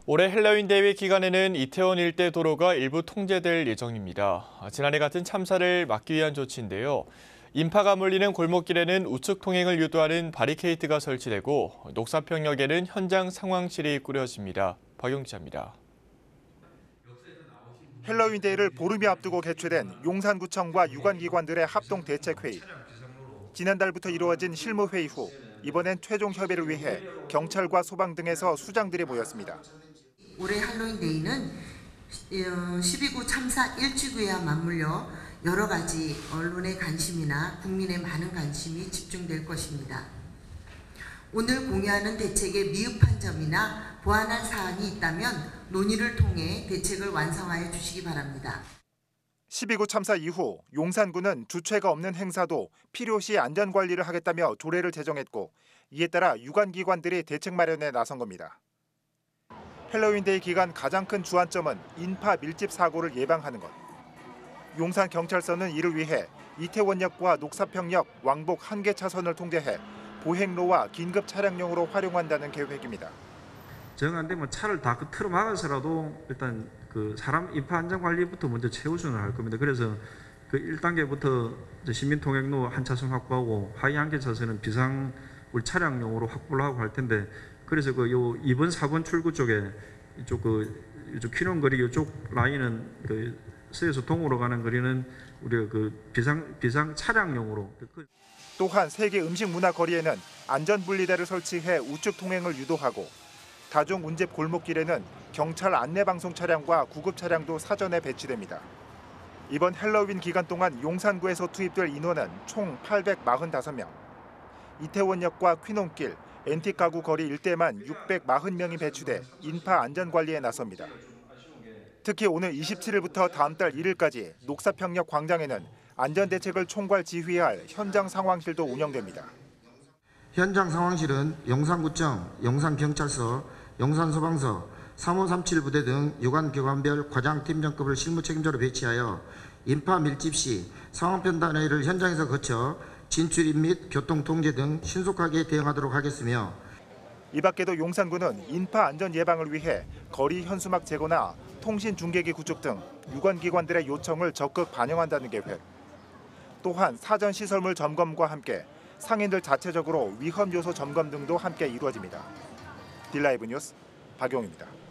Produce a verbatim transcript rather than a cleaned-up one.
올해 헬로윈 대회 기간에는 이태원 일대 도로가 일부 통제될 예정입니다. 지난해 같은 참사를 막기 위한 조치인데요. 인파가 몰리는 골목길에는 우측 통행을 유도하는 바리케이트가 설치되고 녹사평역에는 현장 상황실이 꾸려집니다. 박용 기자입니다. 헬로윈 데이를 보름이 앞두고 개최된 용산구청과 유관기관들의 합동대책회의. 지난달부터 이루어진 실무회의 후 이번엔 최종 협의를 위해 경찰과 소방 등에서 수장들이 모였습니다. 올해 할로윈 데이는 십이 구 참사 일주기와 맞물려 여러 가지 언론의 관심이나 국민의 많은 관심이 집중될 것입니다. 오늘 공유하는 대책에 미흡한 점이나 보완할 사항이 있다면 논의를 통해 대책을 완성하여 주시기 바랍니다. 십이 구 참사 이후 용산구는 주최가 없는 행사도 필요시 안전관리를 하겠다며 조례를 제정했고 이에 따라 유관기관들이 대책 마련에 나선 겁니다. 헬로윈데이 기간 가장 큰 주안점은 인파 밀집 사고를 예방하는 것. 용산경찰서는 이를 위해 이태원역과 녹사평역, 왕복 한 개 차선을 통제해 보행로와 긴급 차량용으로 활용한다는 계획입니다. 정 안 되면 차를 다 그 틀어 막아서라도 일단 그 사람 인파 안전 관리부터 먼저 최우선을 할 겁니다. 그래서 그 일 단계부터 시민 통행로 한 차선 확보하고 하위 한 개 차선은 비상 우리 차량용으로 확보를 하고 할 텐데 그래서 그 요 이 번, 사 번 출구 쪽에 이쪽 그 이쪽 키론거리 이쪽 라인은 그 서에서 동으로 가는 거리는 우리가 그 비상 비상 차량용으로. 또한 세계 음식 문화 거리에는 안전 분리대를 설치해 우측 통행을 유도하고 다중 운집 골목길에는 경찰 안내 방송 차량과 구급 차량도 사전에 배치됩니다. 이번 헬로윈 기간 동안 용산구에서 투입될 인원은 총 팔백사십오 명. 이태원역과 퀴논길, 앤틱가구 거리 일대만 육백사십 명이 배치돼 인파 안전 관리에 나섭니다. 특히 오늘 이십칠 일부터 다음 달 일 일까지 녹사평역 광장에는 안전대책을 총괄 지휘할 현장 상황실도 운영됩니다. 현장 상황실은 용산구청, 용산경찰서, 용산소방서, 삼오삼칠 부대 등 유관기관별 과장팀장급을 실무 책임자로 배치하여 인파 밀집 시 상황 판단회의를 현장에서 거쳐 진출입 및 교통 통제 등 신속하게 대응하도록 하겠으며 이 밖에도 용산구는 인파 안전 예방을 위해 거리 현수막 제거나 통신 중계기 구축 등 유관기관들의 요청을 적극 반영한다는 계획. 또한 사전 시설물 점검과 함께 상인들 자체적으로 위험 요소 점검 등도 함께 이루어집니다. 딜라이브 뉴스 박용입니다.